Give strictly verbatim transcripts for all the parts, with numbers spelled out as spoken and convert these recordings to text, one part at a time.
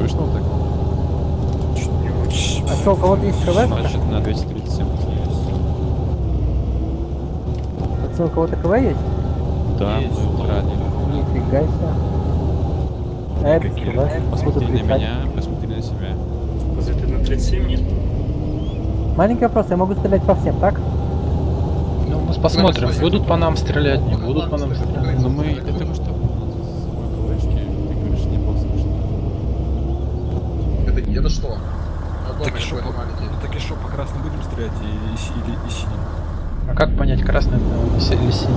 Слышно вот так? А что, у кого-то есть КВ? Значит, на двести тридцать семь. Пацаны, у кого-то КВ есть? Да, Есть. мы украли. Нифига себе. А это КВ. Посмотри Буду на кричать. меня, посмотри на себя. Разве ты на тридцать семь нет? Маленький вопрос, я могу стрелять по всем, так? Ну, мы посмотрим, будут по нам стрелять, не будут по нам стрелять. Но мы для того, чтобы у нас с собой КВшки, ты говоришь, не было слышно. Это, это что? Так и шо, так и шо, по красным будем стрелять и, и, или и синим? А как понять, красный это си- или синий?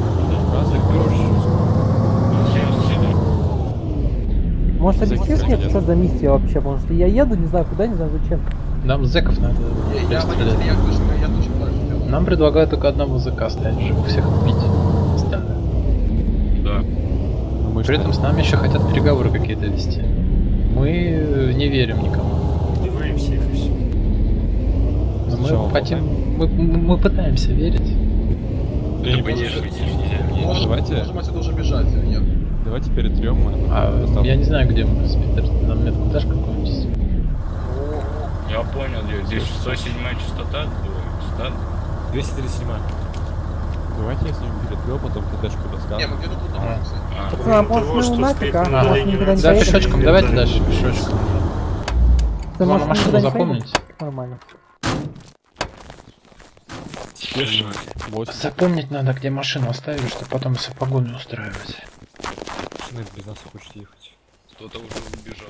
Может, Зэки объяснишь мне, сидят. что за миссия вообще? Может, я еду, не знаю куда, не знаю зачем. Нам зэков надо Я, я перестрелять. водитель, я точно, я точно так же делаю. Нам предлагают только одного зэка ставить, чтобы всех убить. Остальное. Да. Но мы При этом с нами еще хотят переговоры какие-то вести. Мы э, не верим никому. Убиваем всех и все. Но Сначала мы хотим, мы, мы пытаемся верить. Да не поддерживайте. Можем, Давайте. можем отсюда уже бежать или нет? Давайте перетрем мы. А я не знаю, где мы с Питер. Нам метку дашь какой-нибудь? Я понял, где- здесь сто седьмая частота, частота. двести тридцать семь. Давайте я с ним перетрем, потом ТДшку Не, достану. мы где-то тут А. находимся. А, Пацаны, а может мы у нафига? А, Может мы никуда не Да, поедем? пешочком, давайте дальше, пешочком. Ты, Главное, может, мы машину никуда не запомните. поедем? Нормально. Вот. Запомнить надо, где машину оставили, чтобы потом все погоню устраивать. Машина без нас хочет ехать. кто-то уже убежал.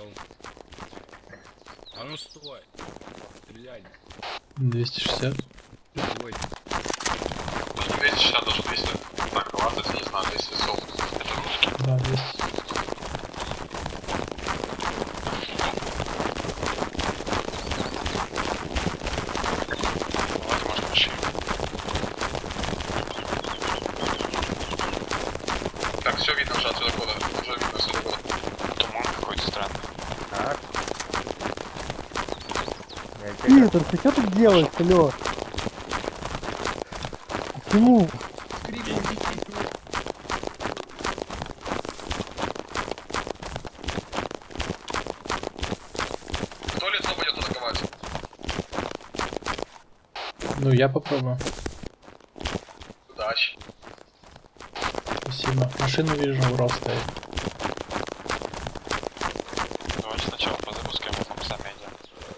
А ну стой! Стреляй! двести шестьдесят. Ой, двести шестьдесят, даже двести. Так, ладно, не знаю, двести сорок. Это русский. Да, двести. Давайте, может, машину. Так, все видно уже отсюда года. Уже видно отсюда года. Туман какой-то странный. Питер, ты что тут делаешь, алё? Почему? Кто лицо будет атаковать? Ну, я попробую. Удачи. Спасибо. Машину вижу, Урал стоит. Давайте сначала позапускаем, а потом сами идем.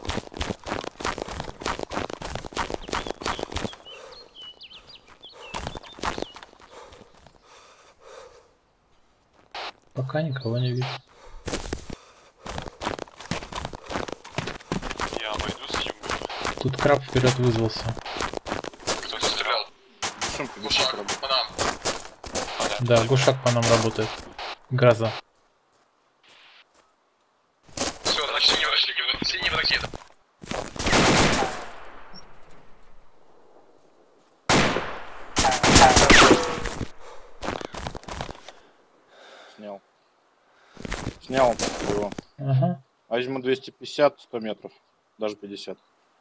Пока никого не вижу. Я обойду с юга. Тут краб вперед вызвался. Кто-то стрелял. Гушак, по нам. Да, гушак по нам работает. Гроза. Все, значит, синий враг. Синий враг едет. Снял. Снял его. Ага. Возьму двести пятьдесят, сто метров. Даже пятьдесят.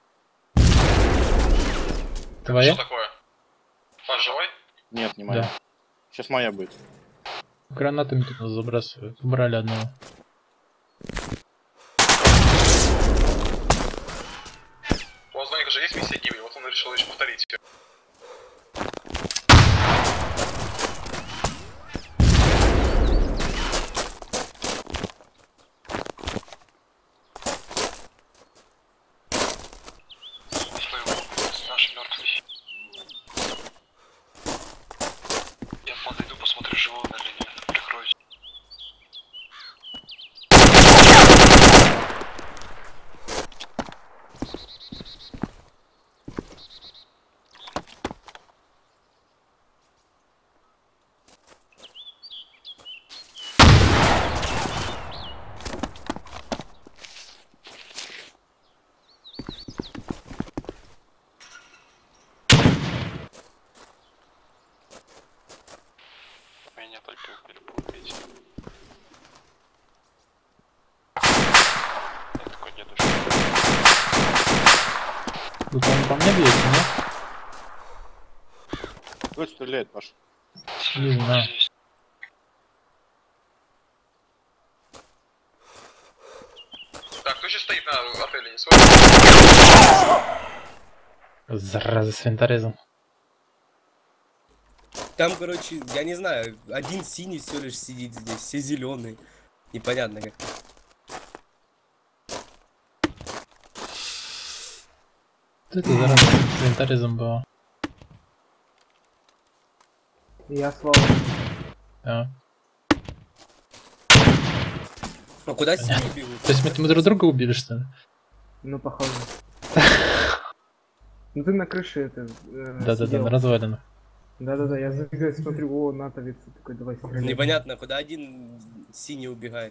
Твоя? Что такое? Ваш живой? Нет, не моя. Да. Сейчас моя будет. Гранатами тут нас забрасывают. Убрали одного. У вас же есть миссия гибель, вот он решил еще повторить. Наш мертвый. Я подойду, посмотрю, живой он или нет. Прикройте. Меня только перепутаете. Я такой дедушка. Тут он по мне бьется, да? Кто стреляет, Паш? Не знаю. Так, Короче, стоит на отеле, не свой. Зараза, с винторезом. Там, короче, я не знаю, один синий все лишь сидит здесь, все зеленые. Непонятно как. Что это зараза с винторезом было? Я Слава. А. А куда синий бегут? То есть мы, мы друг друга убили, что ли? Ну, похоже. Ну ты на крыше это... э, Да-да-да, сидел. на развалинах. Да-да-да, я забегаю, смотрю, о, натовец, такой, давай стреляй. Непонятно, куда один синий убегает.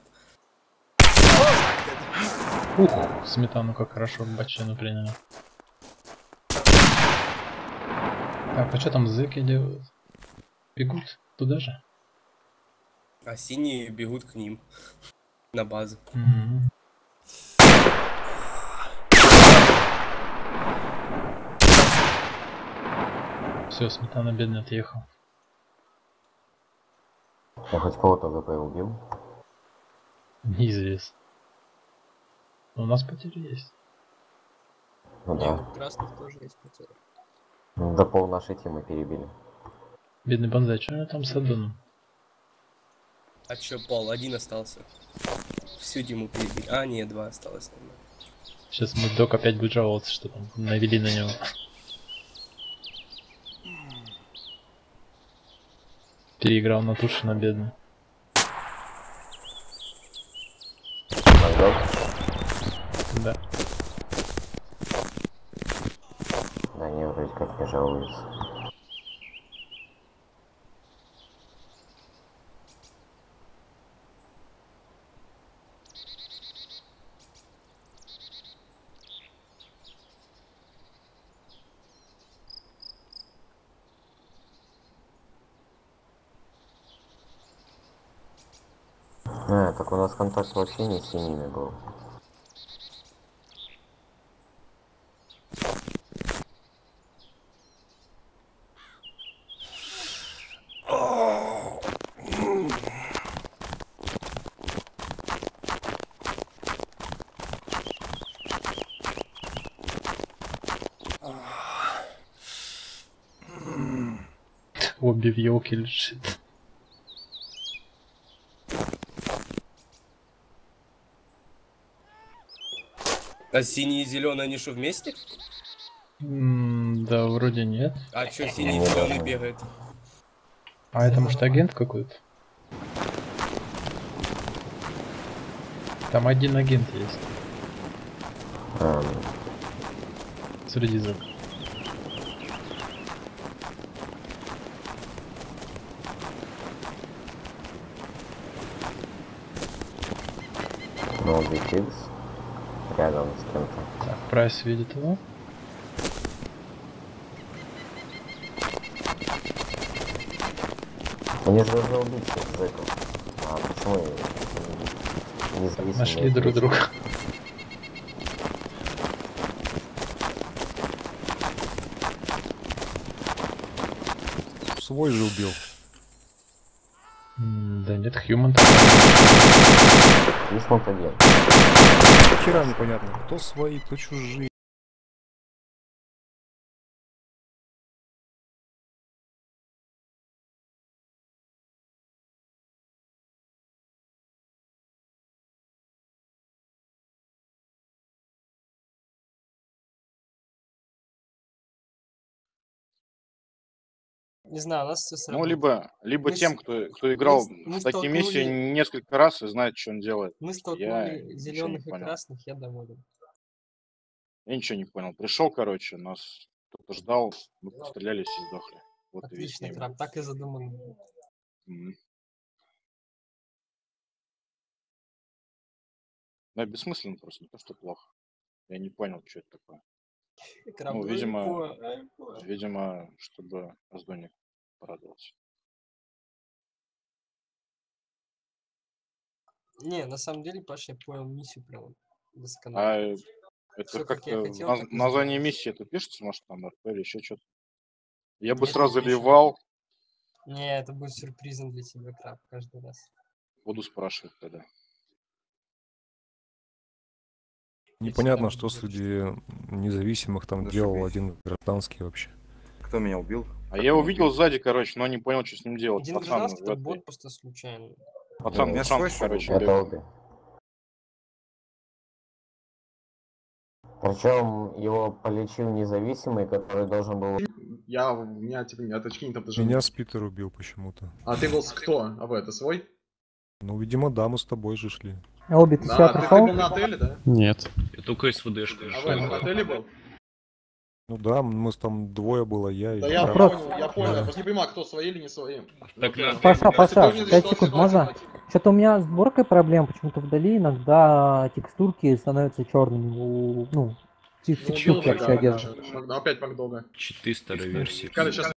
Ух, сметану как хорошо в бочину приняли. Так, а что там зэки делают? Бегут туда же? А синие бегут к ним. На базу. М-м. Все, сметана бедный отъехал. Я хоть кого-то ВП убил. Неизвестно. Но у нас потери есть. Ну да. Красных тоже есть потери. Ну, до пол нашей темы перебили. Бедный Бонзай, что там с аддоном? А чё, Пол, один остался. Всю Диму перебили. А, нет, два осталось. Наверное. Сейчас мы док опять будет жаловаться, что там навели на него. Переиграл на Тушина, бедный. Да. Да, они вроде как не жалуются. А, так у нас контакт вообще не с ними был. Обе в елке лежит. А синий и зеленый они что, вместе? М, да, вроде нет. А чё синий и зеленый бегает? А это может агент какой-то? Там один агент есть. А, Среди зэк. ну, Бикикс рядом с кем-то. Так, Прайс видит его. Они же должны убить всех зэков. А почему и- независимо Нашли от друг них? друга. Свой же убил. М, Да нет, Хьюман там. Есть монтагер. Вчера непонятно, кто свои, кто чужие. Не знаю, у нас все Ну, сработало. либо, либо Мы тем, с- кто, кто играл мы с- мы в такие миссии столкнули- несколько раз и знает, что он делает. Мы Я столкнули ничего не зеленых и понял. красных, я доволен. Я ничего не понял. Пришел, короче, нас кто-то ждал, мы пострелялись и сдохли. Вот и весь Отлично, гейм. Краб, так и задумано. Мгм. Да, бессмысленно просто, не то, что плохо. Я не понял, что это такое. Краб, Ну, ну, видимо, легко, легко. видимо, чтобы Аздоник порадовался. Не, на самом деле, Паша, я понял миссию прям А досконально. это Всё, как я как-то в хотел, наз- так и названии сделал. миссии это пишется, может, там эр пи или еще что-то? Я бы Нет, сразу не пишет. ливал, Не, это будет сюрпризом для тебя, Краб, каждый раз. буду спрашивать тогда. Непонятно, что среди независимых там делал один гражданский вообще. Кто меня убил? А я увидел сзади, короче, но не понял, что с ним делать. Один Пацан, гражданский, в это этой- бот просто случайно. пацан, Я пацан, слышу, короче, Это бегал. обе. Причем его полечил независимый, который должен был... Я, у меня типа нет очки, там даже... Меня Спитер убил почему-то. А ты был с кто? А вы, это свой? Ну, видимо, да, мы с тобой же шли. Оби, ты А, ты, ты был на отеле, да? Нет. Я только СВДшкой А вы на шел. отеле был? Ну да, мы с- там двое было, я и... Да я Краб. понял, я понял, я просто не понимаю, кто свои или не свои. Так на Паша, Паша, Если ты пять мне секунд, что-то можно? ситуацию- Что-то у меня с сборкой проблем, почему-то вдали иногда текстурки становятся черными. У, ну, Ну, чуть-чуть убил вообще Макдога, делаю. короче. Мак- Опять Макдога. читы старой версии. Когда сейчас